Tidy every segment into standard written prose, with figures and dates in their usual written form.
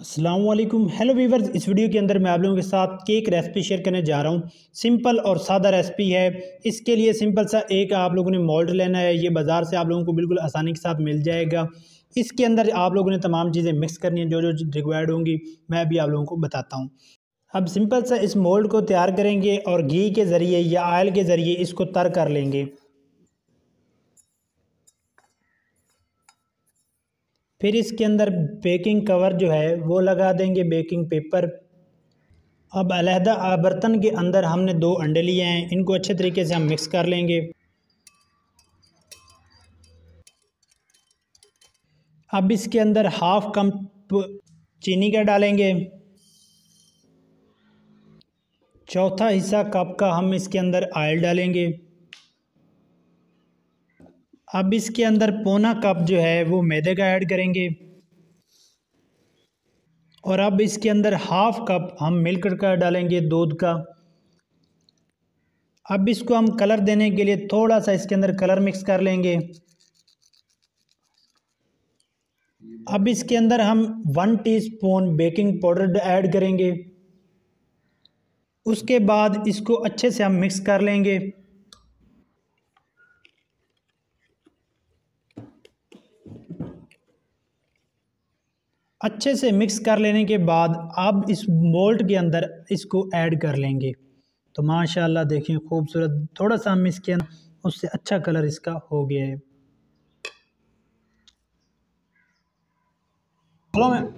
अस्सलाम वालेकुम। Hello viewers, इस वीडियो के अंदर मैं आप लोगों के साथ केक रेसिपी शेयर करने जा रहा हूँ। सिंपल और सादा रेसिपी है। इसके लिए सिंपल सा एक आप लोगों ने मोल्ड लेना है। ये बाज़ार से आप लोगों को बिल्कुल आसानी के साथ मिल जाएगा। इसके अंदर आप लोगों ने तमाम चीज़ें मिक्स करनी है, जो जो रिक्वायर्ड होंगी मैं अभी आप लोगों को बताता हूँ। अब सिंपल सा इस मोल्ड को तैयार करेंगे और घी के ज़रिए या ऑयल के ज़रिए इसको तर कर लेंगे। फिर इसके अंदर बेकिंग कवर जो है वो लगा देंगे, बेकिंग पेपर। अब अलहदा बर्तन के अंदर हमने 2 अंडे लिए हैं, इनको अच्छे तरीके से हम मिक्स कर लेंगे। अब इसके अंदर हाफ कप चीनी का डालेंगे। चौथा हिस्सा कप का हम इसके अंदर ऑयल डालेंगे। अब इसके अंदर पौना कप जो है वो मैदे का ऐड करेंगे। और अब इसके अंदर हाफ कप हम मिल्क का डालेंगे, दूध का। अब इसको हम कलर देने के लिए थोड़ा सा इसके अंदर कलर मिक्स कर लेंगे। अब इसके अंदर हम 1 टीस्पून बेकिंग पाउडर ऐड करेंगे। उसके बाद इसको अच्छे से हम मिक्स कर लेंगे। अच्छे से मिक्स कर लेने के बाद अब इस मोल्ड के अंदर इसको ऐड कर लेंगे। तो माशाल्लाह देखिए खूबसूरत, थोड़ा सा हम इसके अंदर उससे अच्छा कलर इसका हो गया है। चलो मैं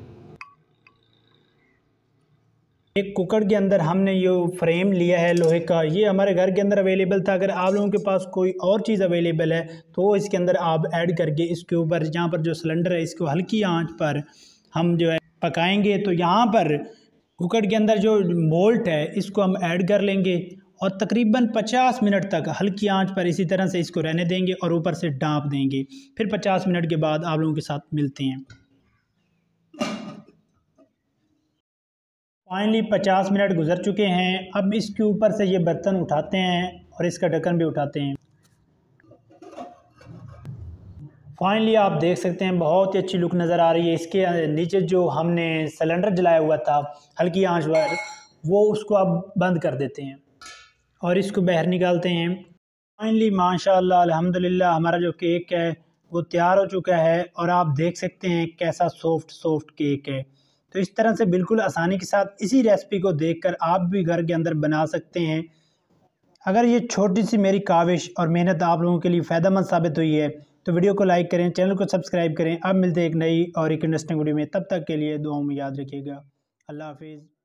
एक कुकर के अंदर हमने ये फ्रेम लिया है लोहे का। ये हमारे घर के अंदर अवेलेबल था। अगर आप लोगों के पास कोई और चीज़ अवेलेबल है तो इसके अंदर आप ऐड करके इसके ऊपर, यहाँ पर जो सिलेंडर है इसको हल्की आंच पर हम जो है पकाएंगे। तो यहाँ पर कुकर के अंदर जो मोल्ट है इसको हम ऐड कर लेंगे और तकरीबन 50 मिनट तक हल्की आंच पर इसी तरह से इसको रहने देंगे और ऊपर से ढाँप देंगे। फिर 50 मिनट के बाद आप लोगों के साथ मिलते हैं। फाइनली 50 मिनट गुजर चुके हैं। अब इसके ऊपर से ये बर्तन उठाते हैं और इसका ढक्कन भी उठाते हैं। फाइनली आप देख सकते हैं बहुत ही अच्छी लुक नज़र आ रही है। इसके नीचे जो हमने सिलेंडर जलाया हुआ था हल्की आंच पर, वो उसको अब बंद कर देते हैं और इसको बाहर निकालते हैं। फाइनली माशाल्लाह अल्हम्दुलिल्लाह हमारा जो केक है वो तैयार हो चुका है और आप देख सकते हैं कैसा सॉफ्ट केक है। तो इस तरह से बिल्कुल आसानी के साथ इसी रेसिपी को देखकर आप भी घर के अंदर बना सकते हैं। अगर ये छोटी सी मेरी काविश और मेहनत आप लोगों के लिए फ़ायदेमंद साबित हुई है तो वीडियो को लाइक करें, चैनल को सब्सक्राइब करें। अब मिलते हैं एक नई और एक इंटरेस्टिंग वीडियो में। तब तक के लिए दुआओं में याद रखिएगा। अल्लाह हाफिज़।